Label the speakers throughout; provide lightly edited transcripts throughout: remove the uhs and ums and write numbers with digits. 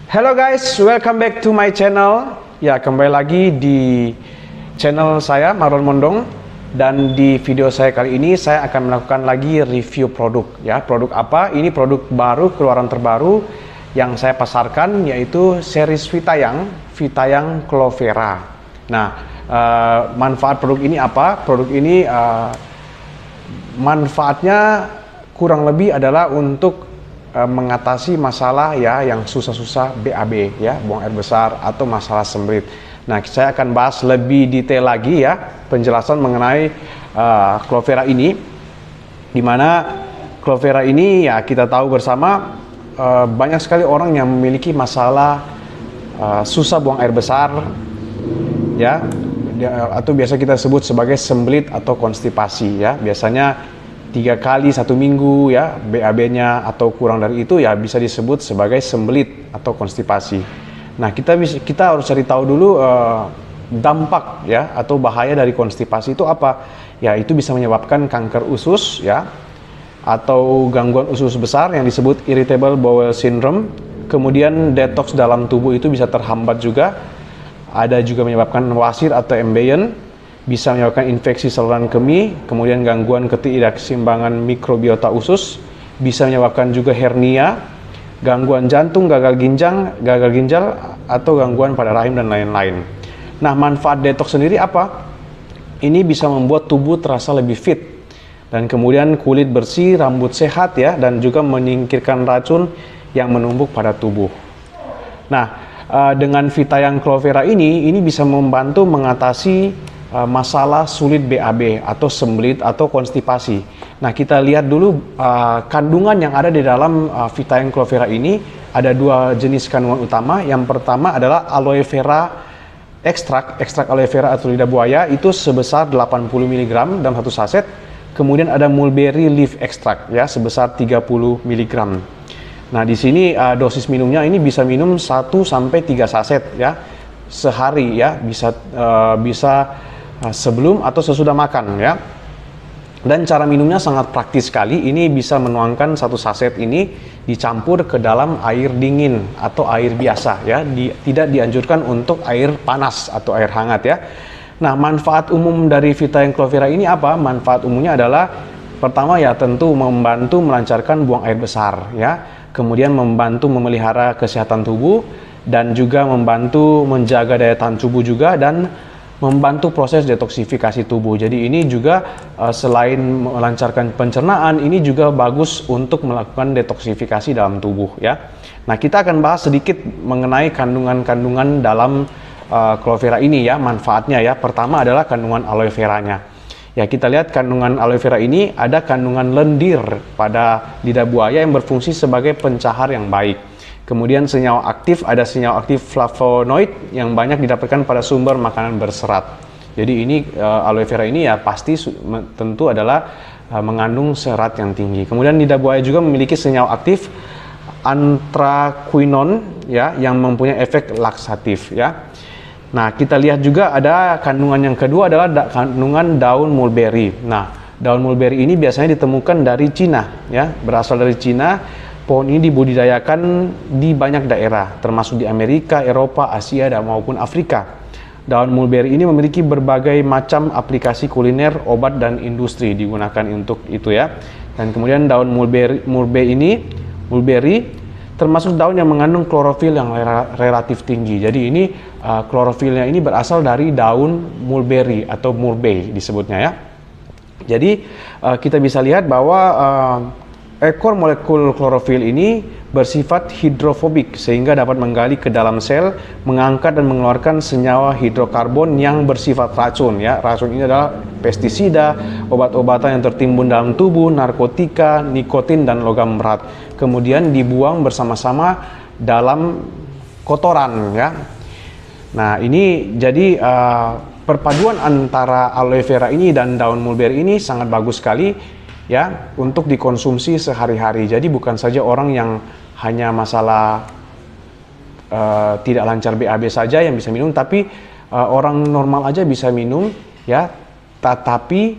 Speaker 1: Hello guys, welcome back to my channel. Ya, kembali lagi di channel saya Marlon Mondong. Dan di video saya kali ini saya akan melakukan lagi review produk. Ya, produk apa? Ini produk baru, keluaran terbaru yang saya pasarkan, yaitu series Vitayang Clovera. Nah, manfaat produk ini apa? Produk ini manfaatnya kurang lebih adalah untuk mengatasi masalah ya yang susah-susah BAB ya, buang air besar atau masalah sembelit. Nah, saya akan bahas lebih detail lagi ya penjelasan mengenai Clovera ini, dimana Clovera ini ya kita tahu bersama banyak sekali orang yang memiliki masalah susah buang air besar ya, atau biasa kita sebut sebagai sembelit atau konstipasi ya. Biasanya 3 kali 1 minggu ya BAB-nya, atau kurang dari itu ya bisa disebut sebagai sembelit atau konstipasi. Nah, kita harus cari tahu dulu dampak ya atau bahaya dari konstipasi itu apa. Ya, itu bisa menyebabkan kanker usus ya, atau gangguan usus besar yang disebut irritable bowel syndrome. Kemudian detox dalam tubuh itu bisa terhambat juga. Ada juga menyebabkan wasir atau embeien, bisa menyebabkan infeksi saluran kemih, kemudian gangguan ketidakseimbangan mikrobiota usus, bisa menyebabkan juga hernia, gangguan jantung, gagal ginjal, atau gangguan pada rahim dan lain-lain. Nah, manfaat detox sendiri apa? Ini bisa membuat tubuh terasa lebih fit, dan kemudian kulit bersih, rambut sehat ya, dan juga menyingkirkan racun yang menumpuk pada tubuh. Nah, dengan Vitayang Clovera ini bisa membantu mengatasi masalah sulit BAB atau sembelit atau konstipasi. Nah, kita lihat dulu kandungan yang ada di dalam Vitayang Clovera ini. Ada 2 jenis kandungan utama. Yang pertama adalah aloe vera ekstrak aloe vera atau lidah buaya, itu sebesar 80 mg dalam 1 saset. Kemudian ada mulberry leaf extract ya sebesar 30 mg. Nah, di sini dosis minumnya ini bisa minum 1 sampai 3 saset ya sehari ya, bisa sebelum atau sesudah makan ya. Dan cara minumnya sangat praktis sekali. Ini bisa menuangkan 1 saset ini dicampur ke dalam air dingin atau air biasa ya, tidak dianjurkan untuk air panas atau air hangat ya. Nah, manfaat umum dari Vitayang Clovera ini apa? Manfaat umumnya adalah pertama ya tentu membantu melancarkan buang air besar ya, kemudian membantu memelihara kesehatan tubuh, dan juga membantu menjaga daya tahan tubuh juga, dan membantu proses detoksifikasi tubuh. Jadi ini juga selain melancarkan pencernaan, ini juga bagus untuk melakukan detoksifikasi dalam tubuh ya. Nah, kita akan bahas sedikit mengenai kandungan-kandungan dalam Clovera ini ya, manfaatnya ya. Pertama adalah kandungan aloe veranya. Ya, kita lihat kandungan aloe vera ini ada kandungan lendir pada lidah buaya yang berfungsi sebagai pencahar yang baik. Kemudian senyawa aktif, ada senyawa aktif flavonoid yang banyak didapatkan pada sumber makanan berserat. Jadi ini aloe vera ini ya pasti tentu adalah mengandung serat yang tinggi. Kemudian lidah buaya juga memiliki senyawa aktif anthraquinone ya yang mempunyai efek laksatif ya. Nah, kita lihat juga ada kandungan yang kedua adalah kandungan daun mulberry. Nah, daun mulberry ini biasanya ditemukan dari Cina ya, berasal dari Cina. Pohon ini dibudidayakan di banyak daerah, termasuk di Amerika, Eropa, Asia, dan maupun Afrika. Daun mulberry ini memiliki berbagai macam aplikasi kuliner, obat, dan industri digunakan untuk itu ya. Dan kemudian daun mulberry termasuk daun yang mengandung klorofil yang relatif tinggi. Jadi ini klorofilnya ini berasal dari daun mulberry atau murbei disebutnya ya. Jadi kita bisa lihat bahwa ekor molekul klorofil ini bersifat hidrofobik sehingga dapat menggali ke dalam sel, mengangkat dan mengeluarkan senyawa hidrokarbon yang bersifat racun ya. Racun ini adalah pestisida, obat-obatan yang tertimbun dalam tubuh, narkotika, nikotin, dan logam berat. Kemudian dibuang bersama-sama dalam kotoran ya. Nah, ini jadi perpaduan antara aloe vera ini dan daun mulberry ini sangat bagus sekali ya untuk dikonsumsi sehari-hari. Jadi bukan saja orang yang hanya masalah tidak lancar BAB saja yang bisa minum, tapi orang normal aja bisa minum ya, tetapi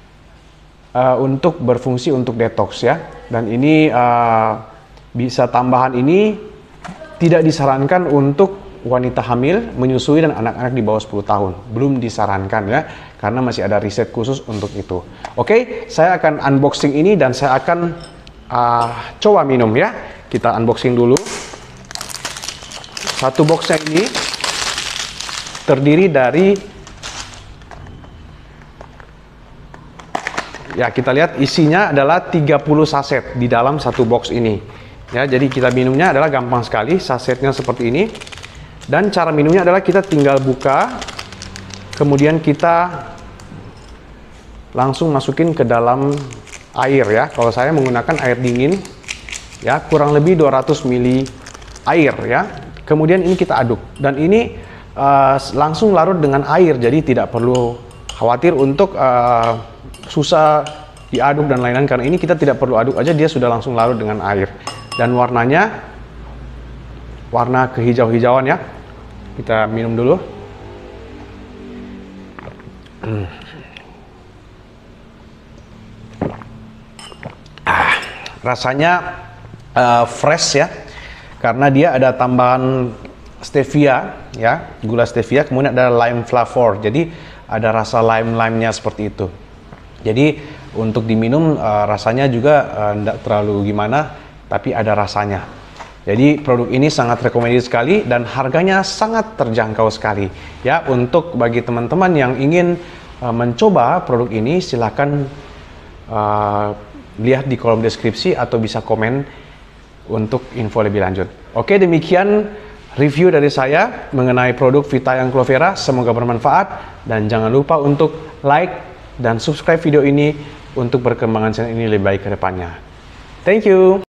Speaker 1: untuk berfungsi untuk detox ya. Dan ini bisa tambahan ini tidak disarankan untuk wanita hamil, menyusui, dan anak-anak di bawah 10 tahun. Belum disarankan ya, karena masih ada riset khusus untuk itu. Oke, saya akan unboxing ini dan saya akan coba minum ya. Kita unboxing dulu. Satu boxnya ini terdiri dari, ya kita lihat isinya adalah 30 saset di dalam satu box ini. Ya, jadi kita minumnya adalah gampang sekali, sasetnya seperti ini. Dan cara minumnya adalah kita tinggal buka, kemudian kita langsung masukin ke dalam air ya. Kalau saya menggunakan air dingin, ya kurang lebih 200 ml air ya. Kemudian ini kita aduk, dan ini langsung larut dengan air, jadi tidak perlu khawatir untuk susah diaduk dan lain-lain, karena ini kita tidak perlu aduk aja, dia sudah langsung larut dengan air. Dan warnanya warna kehijau-hijauan ya. Kita minum dulu. Rasanya fresh ya, karena dia ada tambahan stevia ya, gula stevia, kemudian ada lime flavor, jadi ada rasa lime-limenya seperti itu. Jadi untuk diminum rasanya juga tidak terlalu gimana, tapi ada rasanya. Jadi produk ini sangat recommended sekali dan harganya sangat terjangkau sekali ya. Untuk bagi teman-teman yang ingin mencoba produk ini, silahkan lihat di kolom deskripsi atau bisa komen untuk info lebih lanjut. Oke, demikian review dari saya mengenai produk Vita Young Aloe Vera. Semoga bermanfaat, dan jangan lupa untuk like dan subscribe video ini untuk perkembangan channel ini lebih baik ke depannya. Thank you.